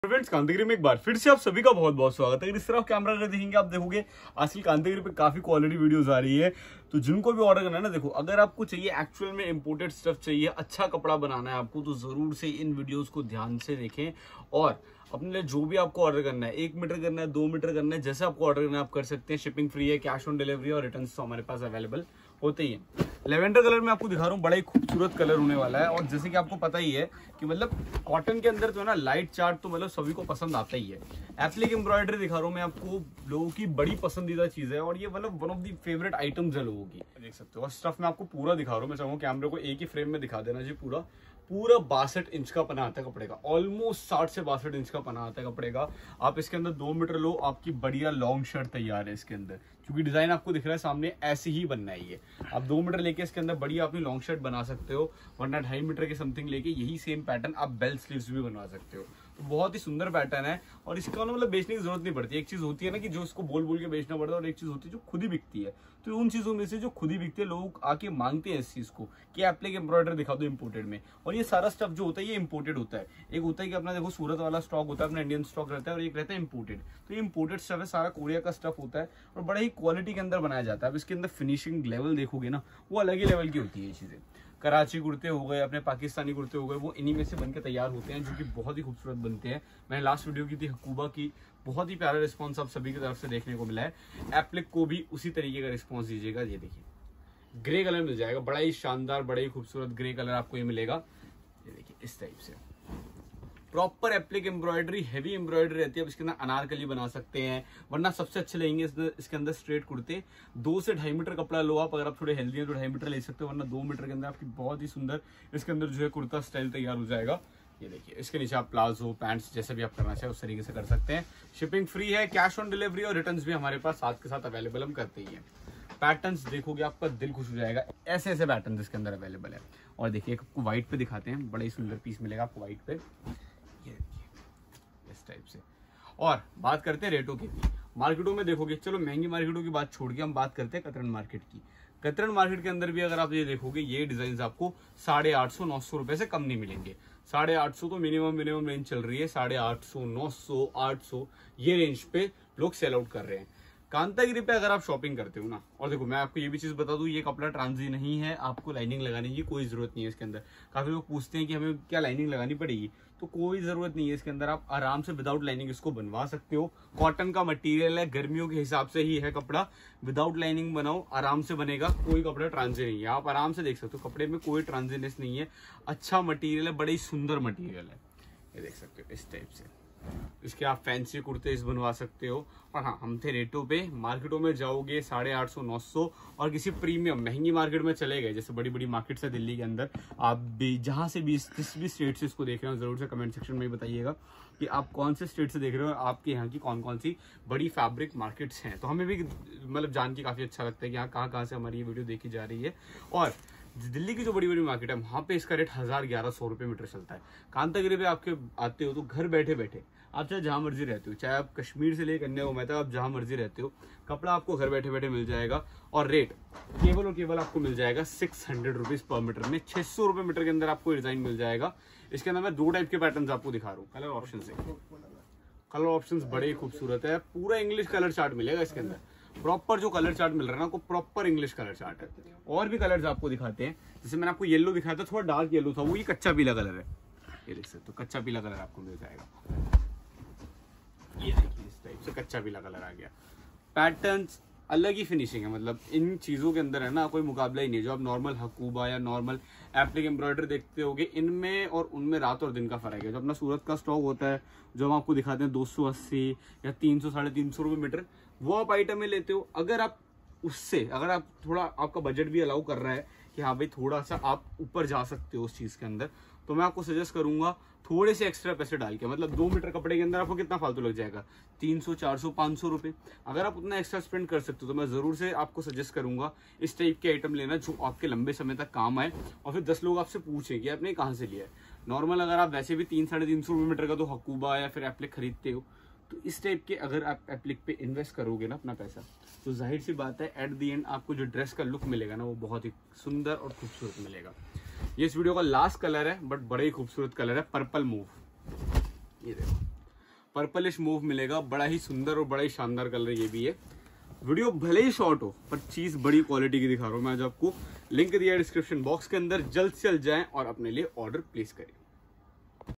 Friends, Kantagiri में एक बार फिर से आप सभी का बहुत बहुत स्वागत है। अगर इस तरह कैमरा अगर देखेंगे आप देखोगे आजकल कांतागिरी पे काफी क्वालिटी वीडियोस आ रही है। तो जिनको भी ऑर्डर करना है ना, देखो अगर आपको चाहिए एक्चुअल में इंपोर्टेड स्टफ चाहिए, अच्छा कपड़ा बनाना है आपको, तो जरूर से इन वीडियोस को ध्यान से देखें। और अपने लिए जो भी आपको ऑर्डर करना है, 1 मीटर करना है, 2 मीटर करना है, जैसे आपको ऑर्डर करना है आप कर सकते हैं। शिपिंग फ्री है, कैश ऑन डिलीवरी और रिटर्न तो हमारे पास अवेलेबल होते ही है। लेवेंडर कलर में आपको दिखा रहा हूँ, बड़ा ही खूबसूरत कलर होने वाला है। और जैसे कि आपको पता ही है कि मतलब कॉटन के अंदर तो है ना, लाइट चार्ट तो मतलब सभी को पसंद आता ही है। एप्लिक एम्ब्रॉयडरी दिखा रहा हूँ मैं आपको, लोगों की बड़ी पसंदीदा चीज है और ये मतलब one of the favourite items है लोगों की, देख सकते हो। और स्टफ मैं आपको पूरा दिखा रहा हूँ, मैं चाहूंगा कैमरे को एक ही फ्रेम में दिखा देना जी। पूरा 62 इंच का पना आता है कपड़े का, ऑलमोस्ट 60 से 62 इंच का पना आता है कपड़े का। आप इसके अंदर 2 मीटर लो, आपकी बढ़िया लॉन्ग शर्ट तैयार है इसके अंदर। क्योंकि डिजाइन आपको दिख रहा है सामने, ऐसे ही बनना है ये। आप 2 मीटर लेके इसके अंदर बढ़िया अपनी लॉन्ग शर्ट बना सकते हो, वरना 2.5 मीटर के समथिंग लेके यही सेम पैटर्न आप बेल स्लीव्स भी बनवा सकते हो। तो बहुत ही सुंदर पैटर्न है और इसका मतलब बेचने की जरूरत नहीं पड़ती। एक चीज होती है ना कि जो इसको बोल बोल के बेचना पड़ता है, और एक चीज होती है जो खुद ही बिकती है। तो उन चीजों में से जो खुद ही बिकती है, लोग आके मांगते हैं इस चीज को कि एप्लिक एम्ब्रॉयडरी दिखा दो इम्पोर्टेड में। और ये सारा स्टफ जो होता है ये इम्पोर्टेड होता है। एक होता है कि अपना देखो सूरत वाला स्टॉक होता है, अपना इंडियन स्टॉक रहता है, और एक रहता है इम्पोर्टेड। तो ये इम्पोर्टेड स्टफ है, सारा कोरिया का स्टफ होता है और बड़ा ही क्वालिटी के अंदर बनाया जाता है। अब इसके अंदर फिनिशिंग लेवल देखोगे ना, वो अलग ही लेवल की होती है ये चीजें। कराची कुर्ते हो गए, अपने पाकिस्तानी कुर्ते हो गए, वो इन्हीं में से बनके तैयार होते हैं, जो कि बहुत ही खूबसूरत बनते हैं। मैंने लास्ट वीडियो की थी हकूबा की, बहुत ही प्यारा रिस्पांस आप सभी की तरफ से देखने को मिला है। एप्लिक को भी उसी तरीके का रिस्पांस दीजिएगा। ये देखिए ग्रे कलर मिल जाएगा, बड़ा ही शानदार, बड़ा ही खूबसूरत ग्रे कलर आपको ये मिलेगा। ये देखिए इस टाइप से proper applique embroidery, heavy embroidery रहती है। अब इसके अंदर अनारकली बना सकते हैं, वरना सबसे अच्छे लेंगे इसके अंदर स्ट्रेट कुर्ते। 2 से 2.5 मीटर कपड़ा लो आप, अगर आप थोड़े हेल्दी हैं तो 2.5 मीटर ले सकते हो, वरना 2 मीटर के अंदर आपकी बहुत ही सुंदर इसके अंदर जो है कुर्ता स्टाइल तैयार हो जाएगा। ये देखिए इसके नीचे आप प्लाजो, पैंट्स जैसे भी आप करना चाहे उस तरीके से कर सकते हैं। शिपिंग फ्री है, कैश ऑन डिलीवरी और रिटर्न भी हमारे पास साथ के साथ अवेलेबल हम करते ही हैं। पैटर्न्स देखोगे आपका दिल खुश हो जाएगा, ऐसे ऐसे पैटर्न इसके अंदर अवेलेबल है। और देखिए आपको व्हाइट पे दिखाते हैं, बड़ा ही सुंदर पीस मिलेगा आपको व्हाइट पे, ये इस टाइप से। और बात करते हैं रेटों की भी। मार्केटों में देखोगे, चलो महंगी मार्केटों की बात छोड़ के हम बात करते हैं कतरन मार्केट की। कतरन मार्केट के अंदर भी अगर आप ये देखोगे, ये डिजाइन आपको 850-900 रुपए से कम नहीं मिलेंगे। 850 तो मिनिमम रेंज चल रही है, 850, 900, 800 ये रेंज पे लोग सेल आउट कर रहे हैं। कांतागिरी पे अगर आप शॉपिंग करते हो ना, और देखो मैं आपको ये भी चीज बता दूं, ये कपड़ा ट्रांजी नहीं है, आपको लाइनिंग लगाने की कोई जरूरत नहीं है इसके अंदर। काफी लोग पूछते हैं कि हमें क्या लाइनिंग लगानी पड़ेगी, तो कोई जरूरत नहीं है इसके अंदर। आप आराम से विदाउट लाइनिंग इसको बनवा सकते हो। कॉटन का मटेरियल है, गर्मियों के हिसाब से ही है कपड़ा। विदाउट लाइनिंग बनाओ, आराम से बनेगा, कोई कपड़ा ट्रांजी नहीं है। आप आराम से देख सकते हो, कपड़े में कोई ट्रांजीनेस नहीं है, अच्छा मटीरियल है, बड़ी सुंदर मटीरियल है। ये देख सकते हो इस टाइप से। इसके आप फैंसी कुर्ते बनवा सकते हो। और हाँ, हम थे रेटों पे। मार्केटों में जाओगे 850, 900, और किसी प्रीमियम महंगी मार्केट में चले गए, जैसे बड़ी बड़ी मार्केट्स है दिल्ली के अंदर, आप भी जहां से भी जिस भी स्टेट से इसको देख रहे हो, जरूर से कमेंट सेक्शन में बताइएगा कि आप कौन से स्टेट से देख रहे हो, आपके यहाँ की कौन कौन सी बड़ी फैब्रिक मार्केट्स हैं। तो हमें भी मतलब जान के काफी अच्छा लगता है कि यहाँ कहाँ से हमारी ये वीडियो देखी जा रही है। और दिल्ली की जो बड़ी बड़ी मार्केट है, वहां पे इसका रेट 1000-1100 रुपए मीटर चलता है। कांतागिरी पे आपके आते हो तो घर बैठे बैठे आप चाहे जहां मर्जी रहते हो, चाहे आप कश्मीर से लेकर कन्याकुमारी तक, आप जहां मर्जी रहते हो, कपड़ा आपको घर बैठे बैठे मिल जाएगा। और रेट केवल और केवल आपको मिल जाएगा 600 रुपीज पर मीटर में। 600 रुपए मीटर के अंदर आपको डिजाइन मिल जाएगा। इसके अंदर मैं 2 टाइप के पैटर्न आपको दिखा रहा हूँ कलर ऑप्शन से। कलर ऑप्शन बड़े ही खूबसूरत है, पूरा इंग्लिश कलर चार्ट मिलेगा इसके अंदर। प्रॉपर जो कलर चार्ट मिल रहा है ना आपको, प्रॉपर इंग्लिश कलर चार्ट है। और भी कलर्स आपको दिखाते हैं, जैसे मैंने आपको येलो दिखाया था, थोड़ा डार्क येलो था, वो ये कच्चा पीला कलर है। ये देख सकते हो, कच्चा पीला कलर आपको मिल जाएगा। ये देखिए इस टाइप से कच्चा पीला कलर आ गया। पैटर्न्स अलग ही फिनिशिंग है, मतलब इन चीजों के अंदर है ना कोई मुकाबला ही नहीं है। जो आप नॉर्मल हकूबा या नॉर्मल एप्लिक एम्ब्रॉयडरी देखते होगे, इनमें और उनमें रात और दिन का फर्क है। जो अपना सूरत का स्टॉक होता है, जो हम आपको दिखाते हैं 280 या 300-350 रुपए मीटर, वो आप आइटम में लेते हो। अगर आप उससे, अगर आप थोड़ा, आपका बजट भी अलाउ कर रहा है कि हाँ भाई थोड़ा सा आप ऊपर जा सकते हो उस चीज के अंदर, तो मैं आपको सजेस्ट करूंगा थोड़े से एक्स्ट्रा पैसे डाल के। मतलब 2 मीटर कपड़े के अंदर आपको कितना फालतू लग जाएगा, 300, 400, 500 रुपए। अगर आप उतना एक्स्ट्रा स्पेंड कर सकते हो तो मैं जरूर से आपको सजेस्ट करूंगा इस टाइप के आइटम लेना, जो आपके लंबे समय तक काम आए। और फिर 10 लोग आपसे पूछें कि आपने कहाँ से लिया है। नॉर्मल अगर आप वैसे भी 300-350 रुपए मीटर का तो हकूबा या फिर एप्लिक खरीदते हो, तो इस टाइप के अगर आप एप्लिक पे इन्वेस्ट करोगे ना अपना पैसा, तो जाहिर सी बात है एट द एंड आपको जो ड्रेस का लुक मिलेगा ना, वो बहुत ही सुंदर और खूबसूरत मिलेगा। ये इस वीडियो का लास्ट कलर है, बट बड़े ही खूबसूरत कलर है, पर्पल मूव। ये देखो पर्पलिश मूव मिलेगा, बड़ा ही सुंदर और बड़ा ही शानदार कलर ये भी है। वीडियो भले ही शॉर्ट हो पर चीज बड़ी क्वालिटी की दिखा रहा हूँ मैं आज आपको। लिंक दिया है डिस्क्रिप्शन बॉक्स के अंदर, जल्द से जल्द जाएं और अपने लिए ऑर्डर प्लेस करें।